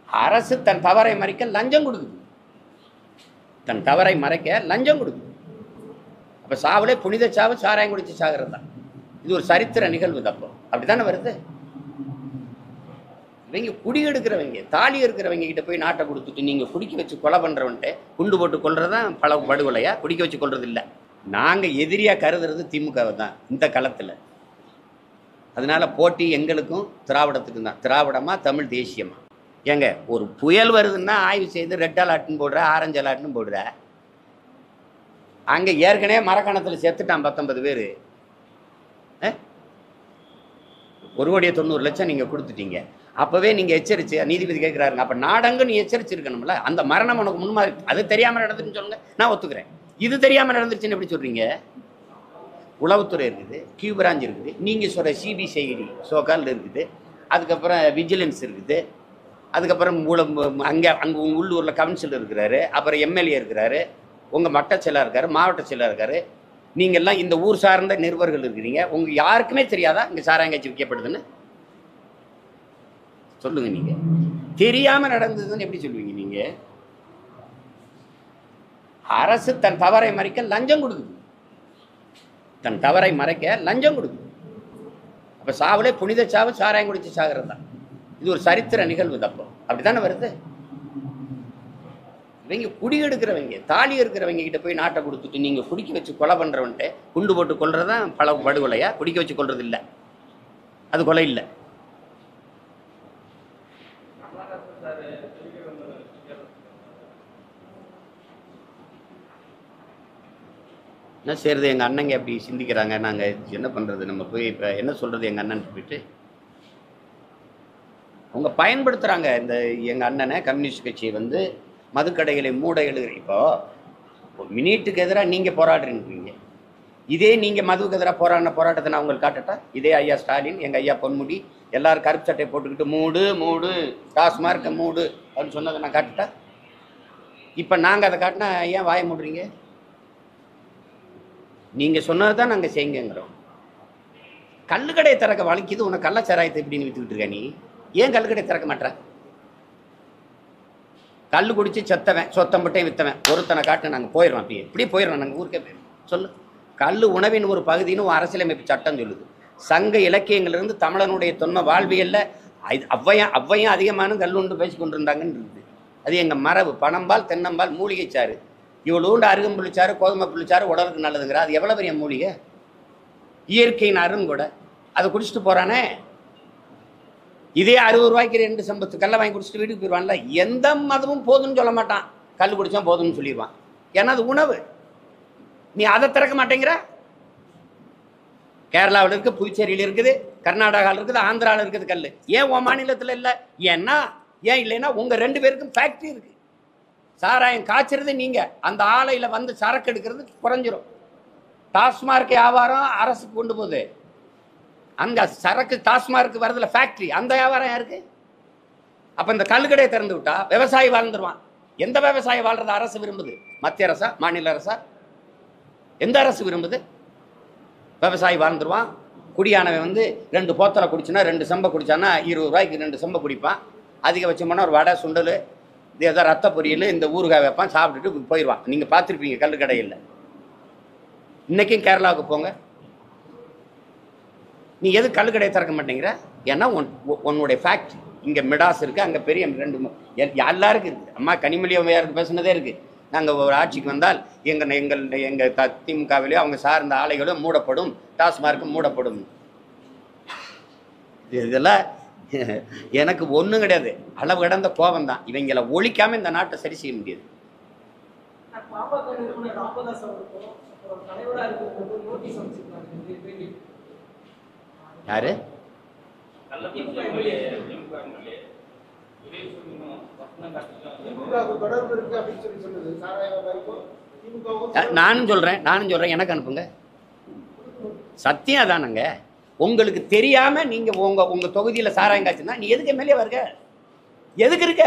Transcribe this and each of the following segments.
அரசு தன் தவறை மறைக்க லஞ்சம் கொடுக்குது. தன் தவறை மறைக்க லஞ்சம் கொடுக்குது. அப்ப சாவுலே புனித சாவு சாராயம் குடிச்சு சாகிறது தான். இது ஒரு சரித்திர நிகழ்வு. தப்போ அப்படித்தானே வருது. இவங்க குடி எடுக்கிறவங்க, தாலி இருக்கிறவங்க கிட்ட போய் நாட்டை கொடுத்துட்டு நீங்க குடிக்க வச்சு கொலை பண்றவன்ட்டு குண்டு போட்டு கொள்றதுதான் பல படுகொலையா? குடிக்க வச்சு கொள்றது இல்லை. நாங்க எதிரியா கருதுறது திமுகவை தான் இந்த களத்துல. அதனால போட்டி எங்களுக்கும் திராவிடத்துக்கும் தான். திராவிடமா தமிழ் தேசியமா? ஏங்க ஒரு புயல் வருதுன்னா ஆய்வு செய்து ரெட் அலர்ட்னு போடுற, ஆரஞ்சு அலர்ட்னு போடுற. அங்க ஏற்கனவே மரக்கணத்தில் செத்துட்டான் 19 பேர். 1,90,00,000 நீங்க கொடுத்துட்டீங்க. அப்பவே நீங்க எச்சரிச்சு நீதிபதி கேட்கிறாருங்க. அப்ப நாடங்க நீ எச்சரிச்சிருக்கணும்ல. அந்த மரணம் உனக்கு முன்மாதிரி. அது தெரியாம நடந்துன்னு சொல்லுங்க, நான் ஒத்துக்கிறேன். இது தெரியாம நடந்துருச்சுன்னு எப்படி சொல்றீங்க? உளவுத்துறை இருக்குது, கியூ பிரான்ச் இருக்குது, நீங்க சொல்ற சிபிசிஐடி சோகால் இருக்குது, அதுக்கப்புறம் விஜிலன்ஸ் இருக்குது, அதுக்கப்புறம் அங்கே உள்ளூரில் கவுன்சிலர் இருக்கிறாரு, அப்புறம் எம்எல்ஏ இருக்கிறாரு, உங்கள் மட்ட செயலாளர் இருக்காரு, மாவட்ட செயலாளர் இருக்காரு, நீங்கள்லாம் இந்த ஊர் சார்ந்த நிருபர்கள் இருக்கிறீங்க. உங்க யாருக்குமே தெரியாதா இங்கே சாராயங்காய்ச்சி விற்கப்படுதுன்னு? சொல்லுங்க. நீங்க தெரியாம நடந்ததுன்னு எப்படி சொல்லுவீங்க? நீங்க அரசு தன் தவறை மறைக்க லஞ்சம் கொடுக்குது. தன் தவறை மறைக்க லஞ்சம் கொடுக்குது. அப்ப சாவுலே புனித சாவு சாராயம் குடிச்சு சாகிறது தான். இது ஒரு சரித்திர நிகழ்வு. தப்போ அப்படித்தானே வருது. இவங்க குடி எடுக்கிறவங்க, தாலி இருக்கிறவங்க கிட்ட போய் நாட்டை கொடுத்துட்டு நீங்க குடிக்க வச்சு கொலை பண்றவன்ட்டு குண்டு போட்டு கொள்றதுதான் பல படுகொலையா? குடிக்க வச்சு கொள்றது இல்லை. அது கொலை இல்லை. என்ன செய்யறது? எங்கள் அண்ணங்க அப்படி சிந்திக்கிறாங்க. நாங்கள் என்ன பண்ணுறது? நம்ம போய் இப்போ என்ன சொல்கிறது எங்கள் அண்ணன் போயிட்டு? அவங்க பயன்படுத்துகிறாங்க இந்த எங்கள் அண்ணனை, கம்யூனிஸ்ட் கட்சியை வந்து மதுக்கடைகளை மூட எழுதுற. இப்போ மினிட்டுக்கு எதிராக நீங்கள் போராடுறீங்க. இதே நீங்கள் மதுவுக்கு எதிராக போராட்டத்தை நான் உங்களுக்கு காட்டட்டா? இதே ஐயா ஸ்டாலின், எங்கள் ஐயா பொன்முடி எல்லாரும் கருப்பு சட்டை போட்டுக்கிட்டு மூடு மூடு டாஸ்மார்க்க மூடு அப்படின்னு சொன்னதை நான் காட்டுட்டா? இப்போ நாங்கள் அதை காட்டினா ஏன் வாய மூடுறீங்க? நீங்கள் சொன்னது தான் நாங்கள் செய்யுங்கிறோம். கல்லுக்கடையை திறக்க வலிக்குது உனக்கு, கள்ளச்சாராயத்தை எப்படின்னு வித்துக்கிட்டு இருக்க நீ? ஏன் கல்லுக்கடையை திறக்க மாட்டேற? கல் குடிச்சு செத்தவன் சொத்தம் மட்டும் வித்தவன் ஒருத்தனை காட்டு நாங்கள் போயிடுவோம். அப்படியே இப்படி போயிடுவோம். நாங்கள் ஊருக்கே போயிடுவோம். சொல்லு. கல் உணவின் ஒரு பகுதின்னு அரசியலமைப்பு சட்டம் சொல்லுது. சங்க இலக்கியங்களிலிருந்து தமிழனுடைய தொன்ம வாழ்வியல்ல அவ்வையும் அதிகமான கல்லுண்டு பேசி கொண்டிருந்தாங்கன்னு இருக்குது. அது எங்கள் மரபு. பனம்பால், தென்னம்பால், மூலிகை சாறு, இவ்வளோண்டு அருகம்புள்ளிச்சாறு, கோதுமை புள்ளிச்சாறு உடலுக்கு நல்லதுங்கிற. அது எவ்வளோ பெரிய மூலிகை? இயற்கையின் அருண் கூட. அதை குடிச்சிட்டு போறானே. இதே 60 ரூபாய்க்கு 2 சம்பத்து கல்லை வாங்கி குடிச்சிட்டு வீட்டுக்கு போயிடுவான்ல. எந்த மதமும் போதும்னு சொல்ல மாட்டான். கல் குடிச்சா போதும்னு சொல்லிடுவான். ஏன்னா அது உணவு. நீ அதை திறக்க மாட்டேங்கிற. கேரளாவில் இருக்குது, புதுச்சேரியில் இருக்குது, கர்நாடகாவில் இருக்குது, ஆந்திராவில் இருக்குது கல். ஏன் உன் மாநிலத்தில் இல்லை? ஏன்னா ஏன் இல்லைன்னா உங்க 2 பேருக்கும் ஃபேக்டரி இருக்கு. சாராயம் காய்ச்சறது நீங்க, அந்த ஆலையில வந்து சரக்கு எடுக்கிறது குறைஞ்சிரும். டாஸ்மார்க் வியாபாரம் அரசு கொண்டு போகுது. அங்க சரக்கு டாஸ்மார்க் வரதுல ஃபேக்டரி, அந்த வியாபாரம் யாருக்கு? அப்ப இந்த கல்லுக்கடையை திறந்து விட்டா விவசாயி வாழ்ந்துருவான். எந்த விவசாயி வாழ்றத அரசு விரும்புது? மத்திய அரசா, மாநில அரசா? எந்த அரசு விரும்புது? விவசாயி வாழ்ந்துருவான். குடியானவன் வந்து 2 போத்தலை குடிச்சுன்னா 2 செம்பை குடிச்சான்னா 20 ரூபாய்க்கு 2 செம்பை குடிப்பான். அதிகபட்சமான ஒரு வடை, சுண்டல், ஏதோ ரத்த பொரியல், இந்த ஊறுகாய் வைப்பான், சாப்பிட்டுட்டு போயிடுவான். நீங்க பார்த்துருப்பீங்க கல்லுக்கடையில். இன்னைக்கும் கேரளாவுக்கு போங்க. நீ எது கல்லுக்கடையை திறக்க மாட்டேங்கிற? ஏன்னா உன்னுடைய ஃபேக்ட்ரி இங்கே மிடாஸ் இருக்குது, அங்கே பெரிய 2 எல்லாருக்கும் இருக்குது. அம்மா கனிமொழியாருக்கு பேசுனதே இருக்குது. நாங்கள் ஒரு ஆட்சிக்கு வந்தால் எங்கள் திமுகவிலேயோ அவங்க சார்ந்த ஆலைகளோ மூடப்படும், டாஸ்மார்க்கும் மூடப்படும். இதெல்லாம் எனக்கு ஒன்றும் கிடையாது. அளவு கடந்த கோபம் தான். இவங்களை ஒழிக்காம இந்த நாட்டை சரி செய்ய முடியாது. யாரு? நானும் சொல்றேன் எனக்கு அனுப்புங்க. சத்தியம் அதானங்க. உங்களுக்கு தெரியாம நீங்க உங்க தொகுதியில சாராயம் காய்ச்சுன்னா நீ எதுக்கு எம்எல்ஏ வருக? எதுக்கு இருக்க?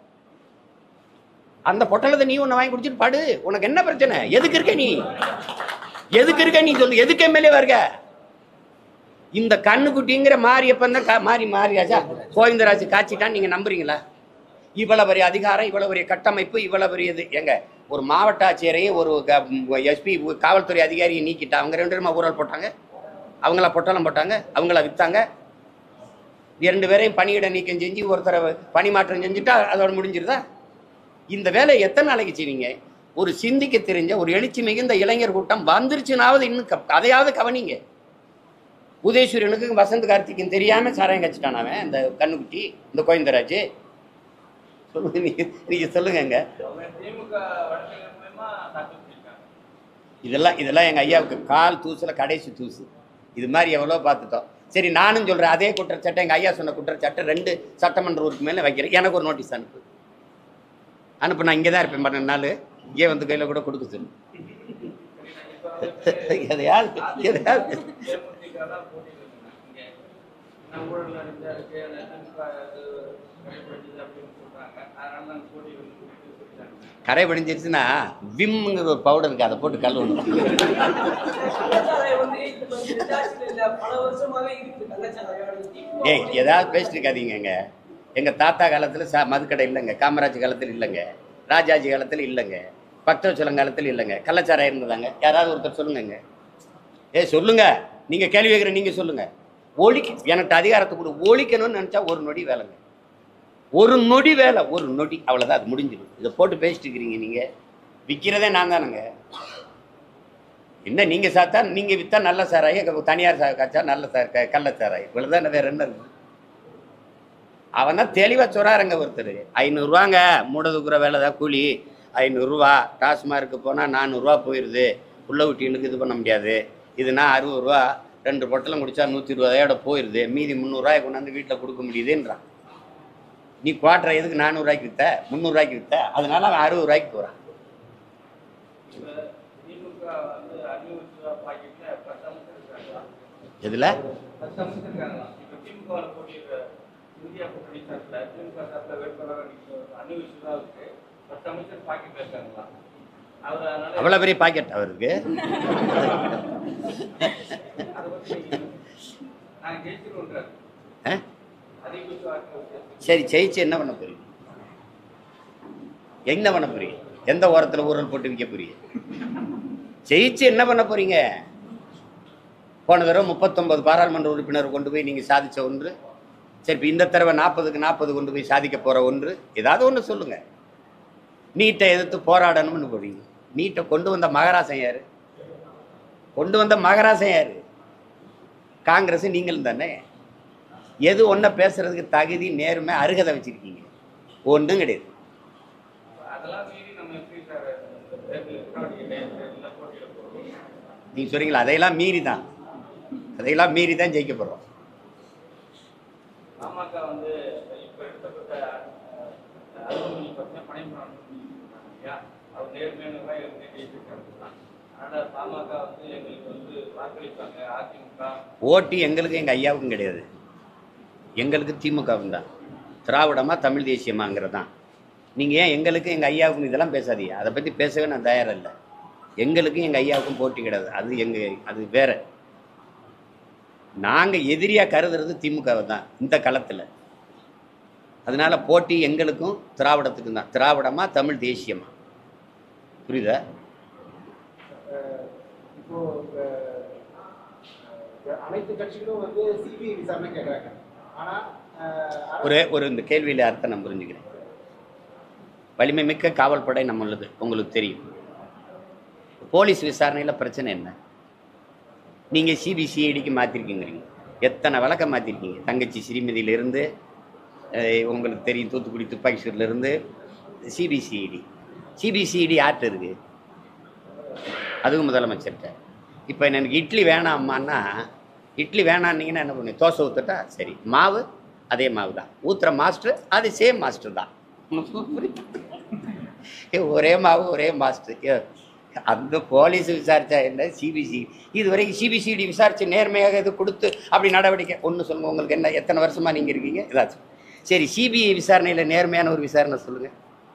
அந்த பொட்டலத்தை நீ ஒன்று வாங்கி குடிச்சிட்டு பாடு. உனக்கு என்ன பிரச்சனை? எதுக்கு இருக்க நீ? எதுக்கு இருக்க நீ சொல்லு. எதுக்கு எம்எல்ஏ வருக? இந்த கண்ணுக்குட்டிங்கிற மாரியப்பன் தான் மாரியாச்சா கோவிந்தராஜ் காய்ச்சிட்டான்னு நீங்க நம்புறீங்களா? இவ்வளவு பெரிய அதிகாரம், இவ்வளவு பெரிய கட்டமைப்பு, இவ்வளவு பெரிய இது. எங்க ஒரு மாவட்ட ஆட்சியரையும் ஒரு எஸ்பி காவல்துறை அதிகாரியை நீக்கிட்டா அவங்க 2 பேருமா ஊழல் போட்டாங்க, அவங்கள பொட்டலம் போட்டாங்க, அவங்கள வித்தாங்க. 2 பேரையும் பணியிட நீக்கம் செஞ்சு ஒருத்தரை பணி மாற்றம் செஞ்சுட்டா அதோட முடிஞ்சிருதா? இந்த வேலையை எத்தனை நாளைக்கு செய்வீங்க? ஒரு சிந்திக்க தெரிஞ்ச ஒரு எழுச்சி மிகுந்த இளைஞர் கூட்டம் வந்துருச்சுனாவது இன்னும் அதையாவது கவனிங்க. உதயசூரியனுக்கு வசந்த் கார்த்திக்கும் தெரியாம சாராயம் கச்சிட்டான் அவன், இந்த கண்ணுக்குட்டி, இந்த கோயந்தராஜ். சொல்லுங்க, நீங்க சொல்லுங்க. இதெல்லாம் எங்க ஐயாவுக்கு கால் தூசுல கடைசி தூசு. இது மாதிரி எவ்வளோ பார்த்துட்டோம். சரி, நானும் சொல்றேன், அதே குற்றச்சாட்டை எங்க ஐயா சொன்ன குற்றச்சாட்டை 2 சட்டமன்ற உறுப்பு மேல வைக்கிறேன். எனக்கு ஒரு நோட்டீஸ் அனுப்பு, நான் இங்கே தான் இருப்பேன் 12 நாள். இங்கே வந்து கையில் கூட கொடுக்க சொல்லு. எதையாவது கரை படிஞ்சிருச்சுன்னா விம்ங்கிற ஒரு பவுடர் இருக்கு, அதை போட்டு கழுவணும். ஏய், ஏதாவது பேசிட்டு இருக்காதீங்க. எங்க தாத்தா காலத்துல மதுக்கடை இல்லைங்க, காமராஜ் காலத்துல இல்லைங்க, ராஜாஜி காலத்துல இல்லைங்க, பக்தவச்சலம் காலத்துல இல்லைங்க, கள்ளச்சாராயம் இருந்ததாங்க. யாராவது ஒருத்தர் சொல்லுங்க. சொல்லுங்க, நீங்க கேள்வி கேட்குற, நீங்க சொல்லுங்க. எனக்கு அதிகாரத்தை கூட ஒழிக்கணும்னு நினைச்சா ஒரு நொடி வேலைங்க, ஒரு நொடி வேலை, ஒரு நொடி, அவ்வளவுதான், அது முடிஞ்சிடும். இதை போட்டு பேசிட்டு இருக்கிறீங்க. நீங்க விற்கிறதே நான் தானுங்க. என்ன நீங்க சாத்தா, நீங்க வித்தா நல்ல சாராயம், தனியார் காய்ச்சா நல்ல கள்ளச்சாராயம், இவ்வளவுதான். வேற என்ன இருக்கு? அவன் தான் தெளிவா சொல்றாருங்க. ஒருத்தர் 500 ரூபாங்க மூடதுக்குற வேலை தான் கூலி, 500 ரூபா. டாஸ்மார்க்கு போனால் 400 ரூபா போயிடுது, உள்ள விட்டினுக்கு இது பண்ண முடியாது. இதுனா 60 ரூபா, 2 பொட்டலம் குடிச்சா 120 போயிடுது, மீதி 300 ரூபாய் கொண்டாந்து வீட்டில் கொடுக்க முடியுதுன்றான். நீ குவாட்டரை எதுக்கு 400 ரூபாய்க்கு வித்த, 300 ரூபாய்க்கு வித்த? அதனால அவன் 60 ரூபாய்க்கு போறான். எதுல அவ்வளவு பெரிய பாக்கெட் அவருக்கு? சரி, ஜெயிச்சு என்ன பண்ண போறீங்க? என்ன பண்ண போறீங்க? எந்த ஓரத்துல ஊரல் போட்டு விற்க போறீங்க? ஜெயிச்சு என்ன பண்ண போறீங்க? போன தடவை 39 பாராளுமன்ற உறுப்பினர் கொண்டு போய் நீங்க சாதிச்ச ஒன்று. சரி, இப்போ இந்த தடவை 40க்கு 40 கொண்டு போய் சாதிக்க போற ஒன்று. ஏதாவது ஒன்று சொல்லுங்க. நீட்டை எதிர்த்து போராடணும்னு போறீங்க. நீட்டை கொண்டு வந்த மகாராசன் யாரு? காங்கிரஸ் நீங்களும் தானே. எது ஒன்றை பேசுறதுக்கு தகுதி, நேர்மை, அருகதை வச்சிருக்கீங்க? ஒன்றும் கிடையாது. நீங்க சொல்றீங்களா, அதையெல்லாம் மீறி தான் ஜெயிக்க போறோம். ஓட்டு எங்களுக்கு எங்க ஐயாவுக்கும் கிடையாது, எங்களுக்கு திமுகவும் தான். திராவிடமா தமிழ் தேசியமாங்கிறது தான். நீங்க ஏன் எங்களுக்கு எங்க ஐயாவுக்கும் இதெல்லாம் பேசாதீங்க. அதை பத்தி பேசவே நான் தயாரா இல்லை. எங்களுக்கும் எங்க ஐயாவுக்கும் போட்டி கிடையாது. அது வேற. நாங்க எதிரியா கருதுறது திமுகவை தான் இந்த களத்துல. அதனால போட்டி எங்களுக்கும் திராவிடத்துக்கும் தான். திராவிடமா தமிழ் தேசியமா, புரியுதா? இப்போ அனைத்து கட்சிகளும் வந்து சிபிஐ விசாரணை கேட்கறாங்க. ஆனா ஒரு இந்த கேள்வியில அர்த்தம் நான் புரிஞ்சுக்கிறேன். வலிமை மிக்க காவல்படை நம்மளது, உங்களுக்கு தெரியும். போலீஸ் விசாரணையில பிரச்சனை என்ன? நீங்க சிபிசிஐடிக்கு மாத்திருக்கீங்க. எத்தனை வழக்கம் மாத்திருக்கீங்க? தங்கச்சி ஸ்ரீமதியிலிருந்து, உங்களுக்கு தெரியும் தூத்துக்குடி துப்பாக்கி சூட்ல இருந்து சிபிசிஐடி யார்கிட்ட இருக்கு? அதுவும் முதலமைச்சர்கிட்ட. இப்போ எனக்கு இட்லி வேணாம்மான்னா, இட்லி வேணான்னீங்கன்னா என்ன பண்ணுங்க? தோசை ஊற்றுட்டா சரி, மாவு அதே மாவு தான், ஊற்றுற மாஸ்டர் அது சேம் மாஸ்டர் தான். ஒரே மாவு ஒரே மாஸ்டர். அந்த போலீஸ் விசாரிச்சா என்ன, சிபிசி இதுவரைக்கும் சிபிசிடி விசாரிச்சு நேர்மையாக இது கொடுத்து அப்படி நடவடிக்கை ஒன்று சொல்லுங்க. உங்களுக்கு என்ன, எத்தனை வருஷமா நீங்க இருக்கீங்க? ஏதாச்சும் சரி, சிபிஐ விசாரணையில நேர்மையான ஒரு விசாரணை சொல்லுங்க.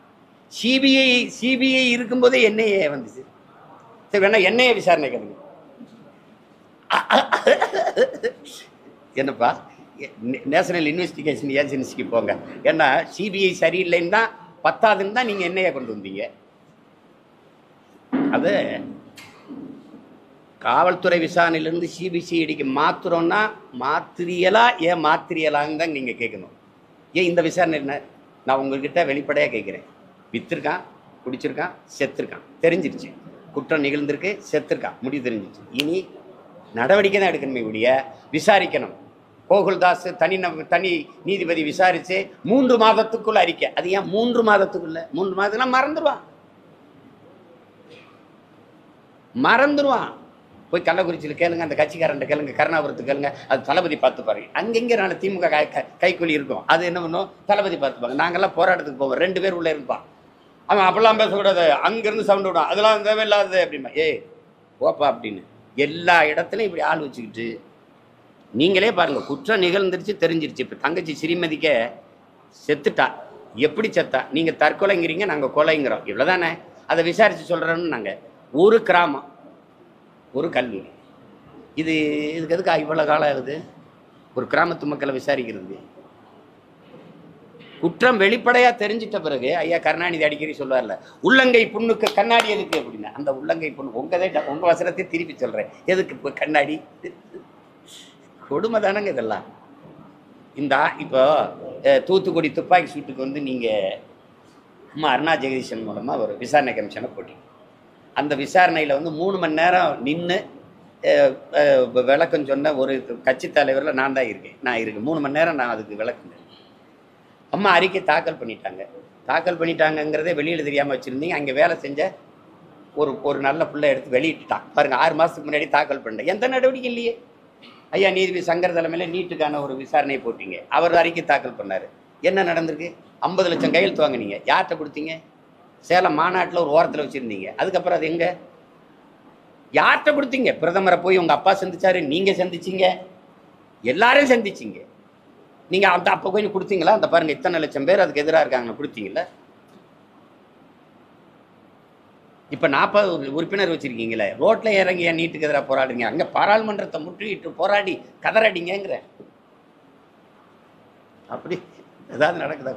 சிபிஐ இருக்கும்போதே என்ஐஏ வந்துச்சு. சரி, வேணா என்ஐஏ விசாரணை கேளுங்க. என்னப்பா நேஷனல் இன்வெஸ்டிகேஷன் ஏஜென்சிக்கு போங்க. ஏன்னா சிபிஐ சரியில்லைன்னு தான் 10ஆவதுன்னு தான் நீங்கள் என்னைய கொண்டு வந்தீங்க. அது காவல்துறை விசாரணையிலேருந்து சிபிசிஐடிக்கு மாற்றுறோன்னா மாத்திரியலா ஏன் மாத்திரியலான்னு தான் நீங்கள் கேட்கணும். ஏன் இந்த விசாரணை என்ன? நான் உங்கள்கிட்ட வெளிப்படையாக கேட்குறேன். விற்றுருக்கான், குடிச்சிருக்கான், செத்துருக்கான், தெரிஞ்சிருச்சு. குற்றம் நிகழ்ந்திருக்கு, செத்துருக்கான், முடிவு தெரிஞ்சிச்சு. இனி நடவடிக்கை தான் எடுக்கணுமே ஒழிய விசாரிக்கணும். கோகுல்தாஸ் தனி நீதிபதி விசாரித்து 3 மாதத்துக்குள்ள அறிக்கை. அது ஏன் 3 மாதத்துக்குள்ள? 3 மாதத்துக்குள்ள மறந்துடுவான். போய் கள்ளக்குறிச்சியில் கேளுங்க, அந்த கட்சிக்காரன் கேளுங்க, கருணாபுரத்து கேளுங்க, அது தளபதி பார்த்து பாருங்க. அங்கங்கே நான் திமுக கைக்கூலி இருக்கும், அது என்ன பண்ணும், தளபதி பார்த்துப்பாங்க. நாங்கள்லாம் போராட்டத்துக்கு போவோம், 2 பேர் உள்ளே இருப்பான். அவன் அப்பெல்லாம் பேசக்கூடாது, அங்கேருந்து சவுண்ட் விடும், அதெல்லாம் தேவையில்லாதது அப்படிமா. ஓப்பா அப்படின்னு எல்லா இடத்துலையும் இப்படி ஆள் வச்சுக்கிட்டு நீங்களே பாருங்கள். குற்றம் நிகழ்ந்துருச்சு, தெரிஞ்சிருச்சு. இப்போ தங்கச்சி ஸ்ரீமதிக்க செத்துட்டா, எப்படி செத்தா? நீங்கள் தற்கொலைங்கிறீங்க, நாங்கள் கொலைங்கிறோம், இவ்வளோதானே. அதை விசாரித்து சொல்கிறோன்னு நாங்கள். ஒரு கிராமம், ஒரு கல்லூரி, இதுக்கு எதுக்கு இவ்வளோ காலம் ஆகுது ஒரு கிராமத்து மக்களை விசாரிக்கிறது? குற்றம் வெளிப்படையாக தெரிஞ்சிட்ட பிறகு ஐயா கருணாநிதி அடிக்கடி சொல்லுவார்ல, உள்ளங்கை புண்ணுக்கு கண்ணாடி எதுக்கு அப்படின்னா, அந்த உள்ளங்கை புண்ணு உங்கள் வசனத்தை திருப்பி சொல்கிறேன், எதுக்கு இப்போ கண்ணாடி? கொடுமை தானங்க இதெல்லாம். இப்போ தூத்துக்குடி துப்பாக்கி சூட்டுக்கு வந்து நீங்கள் அருணா ஜெகதீசன் மூலமாக ஒரு விசாரணை கமிஷனை போட்டீங்க. அந்த விசாரணையில் வந்து 3 மணி நேரம் நின்று விளக்கம் சொன்ன ஒரு கட்சி தலைவரில் நான் தான் இருக்கேன். 3 மணி நேரம் நான் அதுக்கு விளக்கம். அம்மா அறிக்கை தாக்கல் பண்ணிட்டாங்கங்கிறதே வெளியில் தெரியாமல் வச்சுருந்தீங்க. அங்கே வேலை செஞ்ச ஒரு நல்ல பிள்ளை எடுத்து வெளியிட்டுட்டான் பாருங்கள். 6 மாதத்துக்கு முன்னாடி தாக்கல் பண்ணேன், எந்த நடவடிக்கை இல்லையே. ஐயா நீதிபதி சங்கர் தலைமையில் நீட்டுக்கான ஒரு விசாரணையை போட்டீங்க, அவர் அறிக்கை தாக்கல் பண்ணார். என்ன நடந்திருக்கு? 50 லட்சம் கையெழுத்து வாங்கினீங்க, யார்கிட்ட கொடுத்தீங்க? சேலம் மாநாட்டில் ஒரு ஓரத்தில் வச்சுருந்தீங்க. அதுக்கப்புறம் அது எங்கே, யார்கிட்ட கொடுத்தீங்க? பிரதமரை போய் உங்கள் அப்பா சந்திச்சாரு, நீங்கள் சந்திச்சிங்க, எல்லாரையும் சந்திச்சிங்க. நீங்கள் அந்த அப்போ கொஞ்சம் கொடுத்தீங்களா? அந்த பாருங்கள், இத்தனை லட்சம் பேர் அதுக்கு எதிராக இருக்காங்க, கொடுத்தீங்களா? இப்போ 40 உறுப்பினர் வச்சுருக்கீங்களே, ரோட்டில் இறங்கி ஏன் நீட்டுக்கு எதிராக போராடுங்க? அங்கே பாராளுமன்றத்தை முற்றுகிட்டு போராடி கதறடிங்கிற அப்படி ஏதாவது நடக்குதா?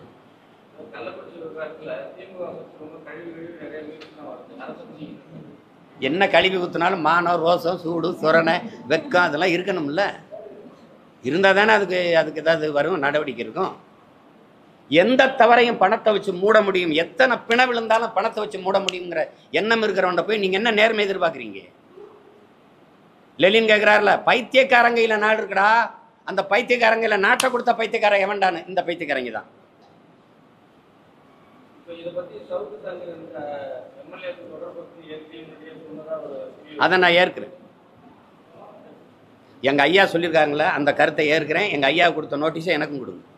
என்ன கழிவு ஊற்றினாலும் மானம், ரோசம், சூடு, சுரணை, வெக்கம் அதெல்லாம் இருக்கணும்ல. இருந்தால் தானே அதுக்கு ஏதாவது வரும், நடவடிக்கை இருக்கும். எந்த தவறையும் பணத்தை வச்சு மூட முடியும், எத்தனை பிண விழுந்தாலும் பணத்தை வச்சு மூட முடியுங்கிற எண்ணம் இருக்கிறவன்ட போய் நீங்கள் என்ன நேர்மை எதிர்பார்க்குறீங்க? லெலின் கேட்குறாருல, பைத்தியக்காரங்கையில் நாடு இருக்குடா, அந்த பைத்தியக்காரங்கையில் நாட்டை கொடுத்த பைத்தியக்காரன் எவன்டான்னு? இந்த பைத்தியக்காரங்க தான். அதை நான் ஏற்கிறேன். எங்கள் ஐயா சொல்லியிருக்காங்களே, அந்த கருத்தை ஏற்கிறேன். எங்கள் ஐயா கொடுத்த நோட்டீஸை எனக்கும் கொடுங்க.